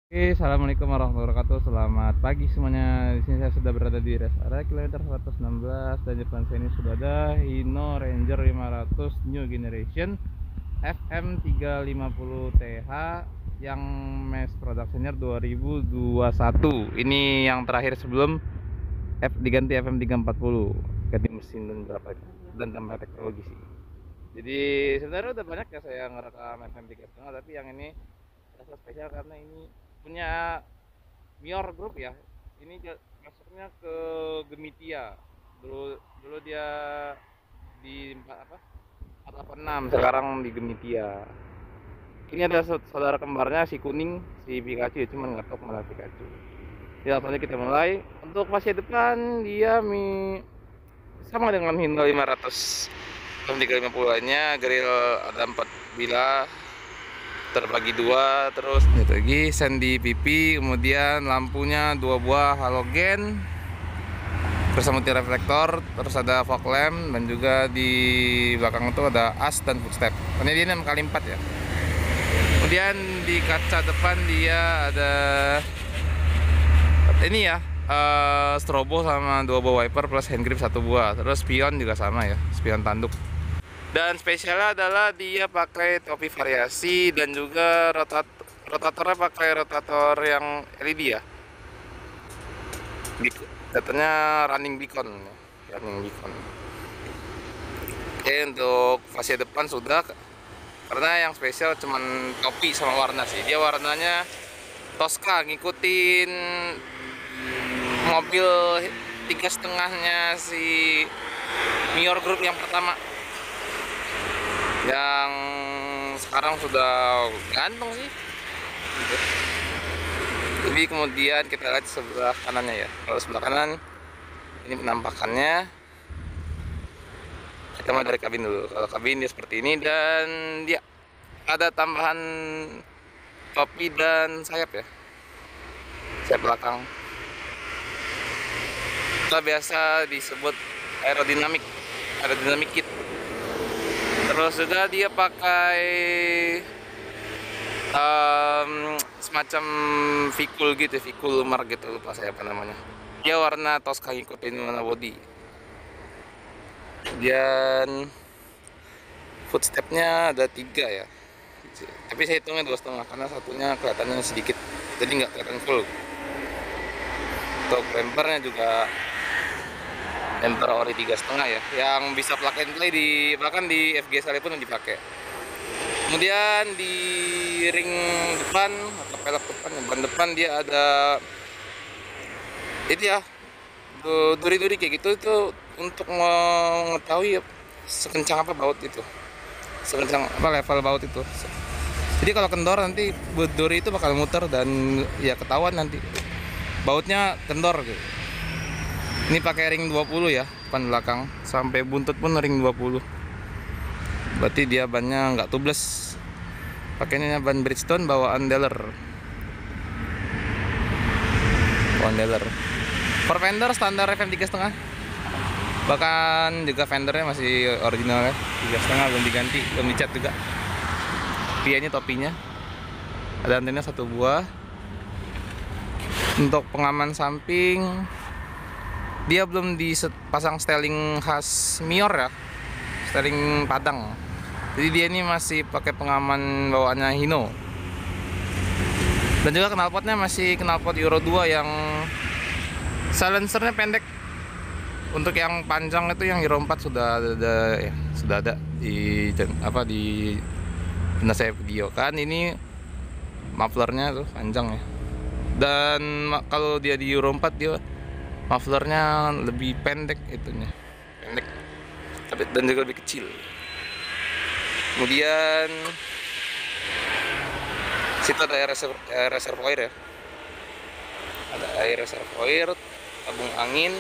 Oke, assalamualaikum warahmatullahi wabarakatuh. Selamat pagi semuanya. Di sini saya sudah berada di rest area kilometer 116 dan depan saya ini sudah ada Hino Ranger 500 New Generation FM 350 TH yang mass productionnya 2021. Ini yang terakhir sebelum diganti FM 340, ganti mesin dan berapa dan tambah teknologi sih. Jadi sebenarnya udah banyak ya saya ngerekam FM 3,5, tapi yang ini rasa spesial karena ini punya Mior Group ya. Ini masuknya ke Gemitia. Dulu dulu dia di 486, sekarang di Gemitia. Ini ada saudara kembarnya si kuning, si Pikachu, cuman nggak tahu malah Pikachu. Ya, langsung kita mulai. Untuk fase depan dia sama dengan Hino 500 350 lainnya. Grill ada 4 bilah terbagi dua, terus itu lagi sendi pipi, kemudian lampunya 2 buah halogen, terus multi reflektor, terus ada fog lamp, dan juga di belakang itu ada as dan footstep. Ini dia 6x4 ya. Kemudian di kaca depan dia ada ini ya, strobo sama 2 buah wiper plus hand grip 1 buah, terus spion juga sama ya, spion tanduk. Dan spesialnya adalah dia pakai topi variasi dan juga rotatornya pakai rotator yang LED ya. Datanya running beacon. Oke, untuk fase depan sudah, karena yang spesial cuman topi sama warna sih. Dia warnanya Tosca, ngikutin mobil 3,5-nya si Mior Group yang pertama, yang sekarang sudah gantung sih gitu. Jadi kemudian kita lihat sebelah kanannya ya. Kalau sebelah kanan ini penampakannya, kita mulai dari kabin dulu. Kalau kabin dia seperti ini, dan dia ada tambahan topi dan sayap ya, sayap belakang. Kita biasa disebut aerodinamik kit. Terus juga dia pakai semacam vikul gitu, vikul lumar gitu, lupa saya apa namanya. Dia warna Tosca, ngikutin warna body. Dan footstepnya ada 3 ya, tapi saya hitungnya 2,5 karena satunya kelihatannya sedikit, jadi nggak kelihatan full. Untuk bumpernya juga bumper ori 3,5 ya, yang bisa plug and play bahkan di FG sekalipun yang dipakai. Kemudian di ring depan atau pelek depan, ban depan dia ada itu ya, duri-duri kayak gitu, itu untuk mengetahui sekencang apa baut itu, sekencang apa level baut itu. Jadi kalau kendor nanti duri itu bakal muter dan ya ketahuan nanti bautnya kendor gitu. Ini pakai ring 20 ya, depan belakang sampai buntut pun ring 20. Berarti dia bannya nggak tubles. Pakainya ban Bridgestone bawaan dealer. For fender standar FM 3,5. Bahkan juga fendernya masih original ya, 3,5, belum diganti, belum dicat juga. Ini topinya. Ada antena 1 buah. Untuk pengaman samping dia belum dipasang styling khas Mior ya, styling Padang. Jadi dia ini masih pakai pengaman bawaannya Hino. Dan juga knalpotnya masih knalpot Euro 2 yang silencernya pendek. Untuk yang panjang itu yang Euro 4 sudah ada di saya video kan. Ini mufflernya tuh panjang ya. Dan kalau dia di Euro 4 dia mufflernya lebih pendek tapi dan juga lebih kecil. Kemudian situ ada air reservoir ya, ada air reservoir, tabung angin,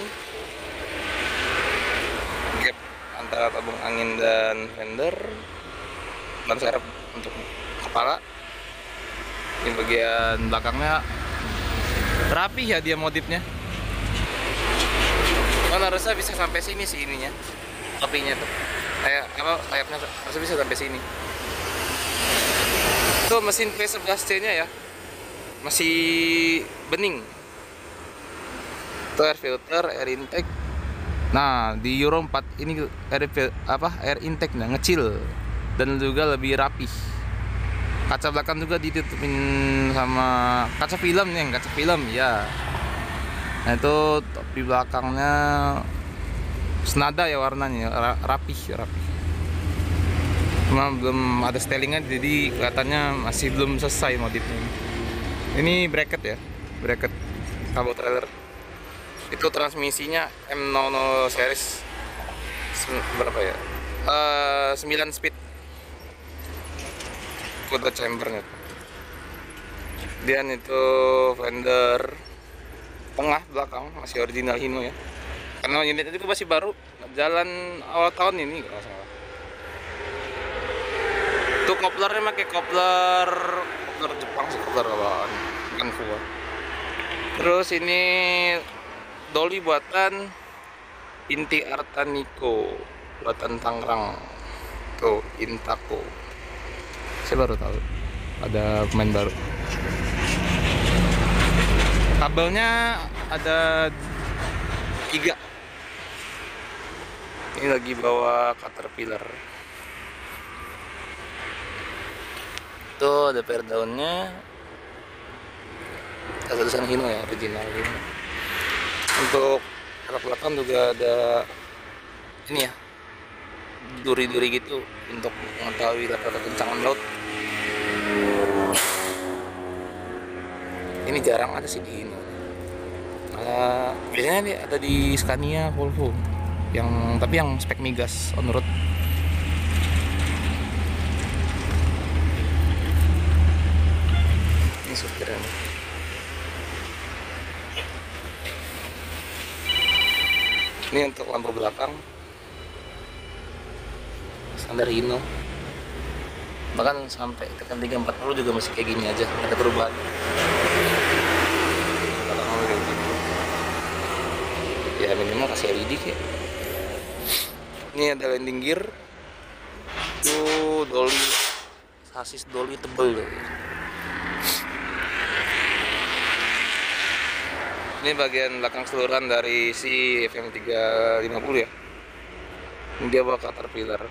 gap antara tabung angin dan fender, ban serep untuk kepala. Ini bagian belakangnya rapi ya, dia modifnya. Harusnya bisa sampai sini sih ininya, topinya tuh, sayapnya harusnya bisa sampai sini. Itu mesin V11C nya ya, masih bening. Itu air filter, air intake. Nah, di Euro 4 ini air intake ngecil dan juga lebih rapi. Kaca belakang juga ditutupin sama kaca film nih, kaca film ya. Nah, itu topi belakangnya senada ya warnanya, rapi. Cuma belum ada styling-nya, jadi kelihatannya masih belum selesai modifnya. Ini bracket ya, bracket kabel trailer. Itu transmisinya M00 series berapa ya? 9 speed. Quarter chambernya. Dan itu fender tengah belakang masih original Hino ya. Karena unit itu masih baru, jalan awal tahun ini kalau salah. Itu koplernya pakai kopler Jepang sih, kopler bawaan, bukan Fuwa. Terus ini Dolly buatan Inti Artaniko, buatan Tangerang. Tuh, Intako. Saya baru tahu ada pemain baru. Kabelnya ada 3. Ini lagi bawa Caterpillar. Tuh ada per daunnya, ada tulisan Hino ya, original Hino. Untuk rak belakang juga ada ini ya, duri-duri gitu untuk mengetahui rata-rata kencangan laut. Ini jarang ada sih di Hino. Biasanya dia ada di Scania, Volvo, tapi yang spek migas on road. Ini supirnya. Ini untuk lampu belakang standar Hino, bahkan sampai tekan 340 juga masih kayak gini aja, nggak ada perubahan. Belakang kayak gini. Ya minimal kasih LED kayak. Ini ada landing gear. Tuh Dolly, sasis Dolly tebel loh. Ini bagian belakang keseluruhan dari si FM 350 ya. Ini dia bawa Caterpillar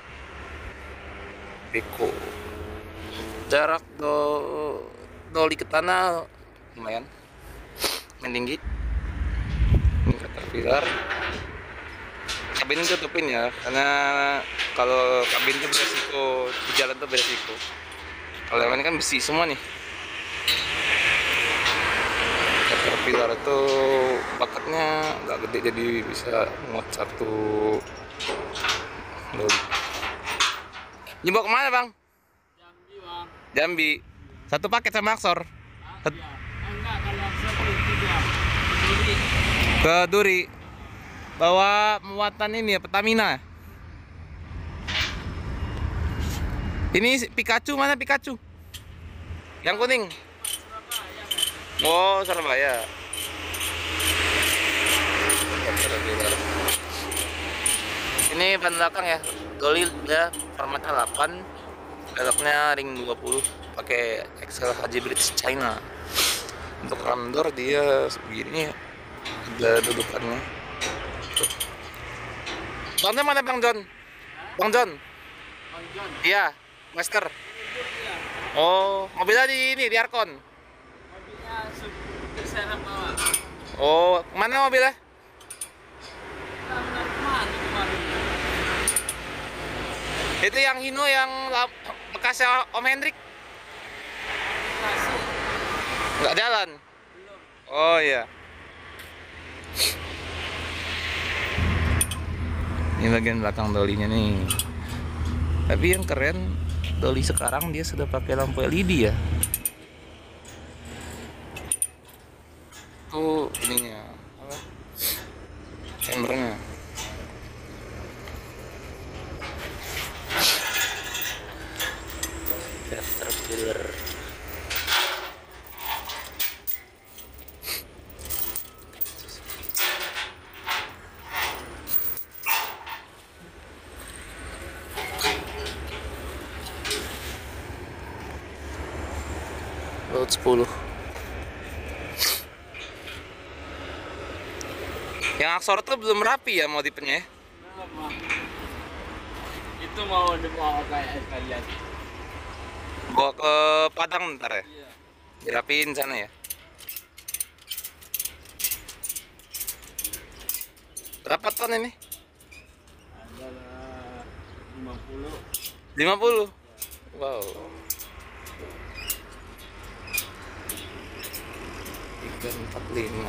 Beko. Jarak Dolly ke tanah lumayan tinggi. Ini Caterpillar. Kabin tutupin ya, karena kalau kabin itu beresiko di jalan tuh beresiko. Kalau yang ini kan besi semua nih. Caterpillar itu bakatnya nggak gede, jadi bisa muat 1 Dolly. Ini bawa kemana bang? Jambi bang. Jambi. Satu paket sama Aksor. Iya. Enggak, kalau Aksor itu 3. Duri. Ke Duri. Bawa muatan ini ya, Pertamina. Ini Pikachu, mana Pikachu? Yang kuning. Oh, Surabaya. Ini ban belakang ya, Dolly ya, formatnya 8, velgnya ring 20, pakai XL HJ Bridge China. Untuk ram door dia begini, ada dudukannya. Bang John mana Bang John? Bang John? Bang John. Iya, masker. Oh, mobilnya di Arkon. Mobilnya serap bawah. Oh, mana mobilnya? Itu yang Hino yang bekasnya Om Hendrik. Nggak jalan? Belum. Oh iya. Ini bagian belakang Dolly-nya nih. Tapi yang keren, Dolly sekarang dia sudah pakai lampu LED ya. Tuh ininya apa? Chambernya. Caterpillar. Laut 10. Yang aksor tuh belum rapi ya modifnya ya? Kenapa? Itu mau dibawa kayak sekalian. Bawa ke Padang ntar ya? Iya. Dirapiin sana ya? Berapa ton ini? Adalah 50. 50? Wow. 345.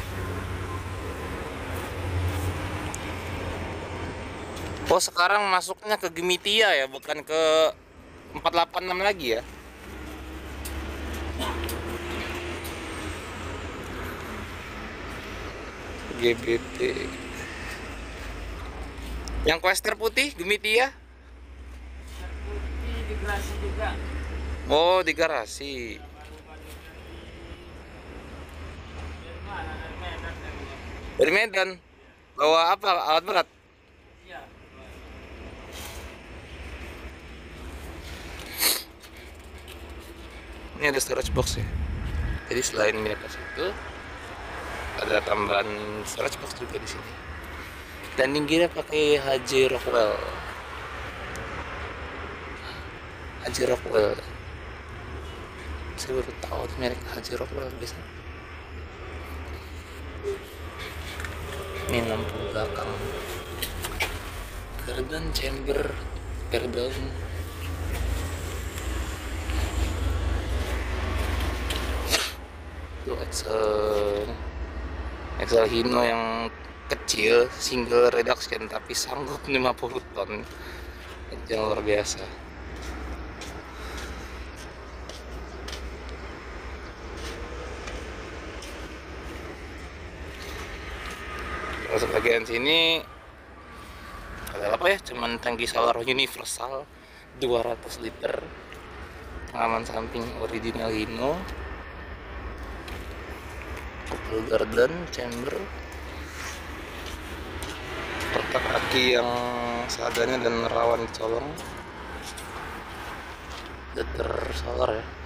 Oh, sekarang masuknya ke Gemitia ya, bukan ke 486 lagi ya? GBT. Yang Quester putih Gemitia? Putih di garasi juga. Oh, di garasi. Dari Medan. Bawa apa? Alat berat? Iya. Ini ada storage box ya. Jadi selain mereka itu ada tambahan storage box juga di sini. Dan tingginya pakai HJ Rockwell. HJ Rockwell. Saya baru tahu merek HJ Rockwell bisa. Ini lampu belakang. Garden chamber perdown. Itu Excel Hino yang kecil single reduction tapi sanggup 50 ton. Itu yang luar biasa. Masuk bagian sini ada apa ya? Cuman tangki solar universal 200 liter. Pengaman samping original Hino. Couple garden chamber. Kotak aki yang seadanya dan rawan colong. Deter solar ya.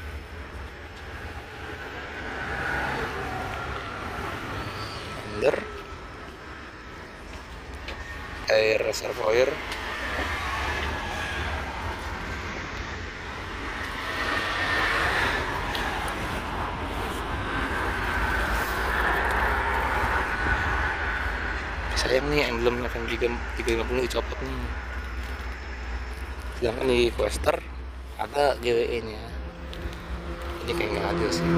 Blender. Air reservoir. Sayang nih emblem FM 350 dicopot nih. Sedangkan di Quester ada GWE nya. Ini kayak nggak adil sih.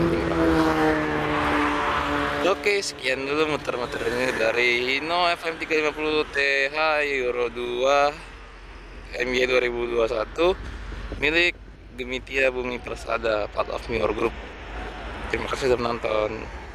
Oke, sekian dulu muter-muter ini dari Hino FM 350 TH Euro 2 MY 2021 milik Gemitia Bumi Persada, part of Mior Group. Terima kasih sudah menonton.